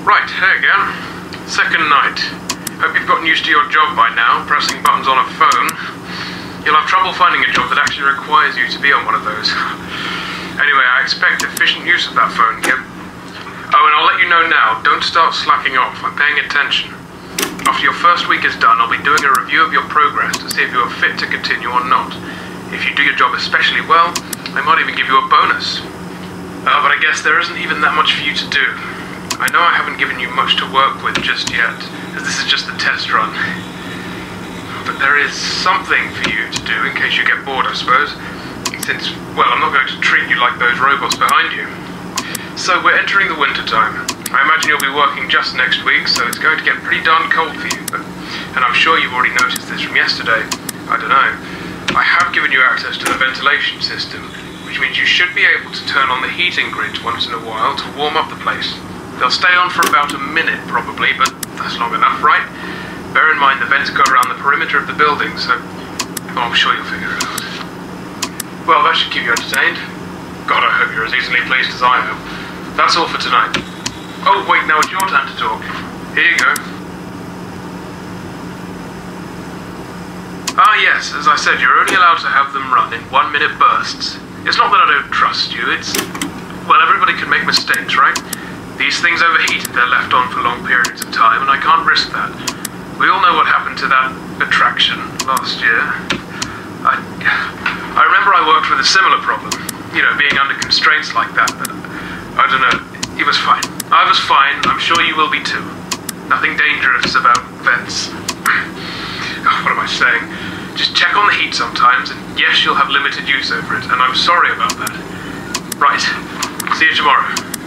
Right, hey again. Second night. Hope you've gotten used to your job by now, pressing buttons on a phone. You'll have trouble finding a job that actually requires you to be on one of those. Anyway, I expect efficient use of that phone, Kim. Oh, and I'll let you know now, don't start slacking off. I'm paying attention. After your first week is done, I'll be doing a review of your progress to see if you are fit to continue or not. If you do your job especially well, I might even give you a bonus. But I guess there isn't even that much for you to do. I know I haven't given you much to work with just yet, as this is just the test run. But there is something for you to do in case you get bored, I suppose. Since, well, I'm not going to treat you like those robots behind you. So we're entering the winter time. I imagine you'll be working just next week, so it's going to get pretty darn cold for you. And I'm sure you've already noticed this from yesterday. I don't know. I have given you access to the ventilation system, which means you should be able to turn on the heating grids once in a while to warm up the place. They'll stay on for about a minute, probably, but that's long enough, right? Bear in mind the vents go around the perimeter of the building, so I'm sure you'll figure it out. Well, that should keep you entertained. God, I hope you're as easily pleased as I am. That's all for tonight. Oh, wait, now it's your time to talk. Here you go. Ah, yes, as I said, you're only allowed to have them run in 1-minute bursts. It's not that I don't trust you, it's... well, everybody can make mistakes, right? These things overheat if they're left on for long periods of time, and I can't risk that. We all know what happened to that attraction last year. I remember I worked with a similar problem, you know, being under constraints like that, but I don't know, it was fine. I was fine, I'm sure you will be too. Nothing dangerous about vents. Oh, what am I saying? Just check on the heat sometimes, and yes, you'll have limited use over it, and I'm sorry about that. Right, see you tomorrow.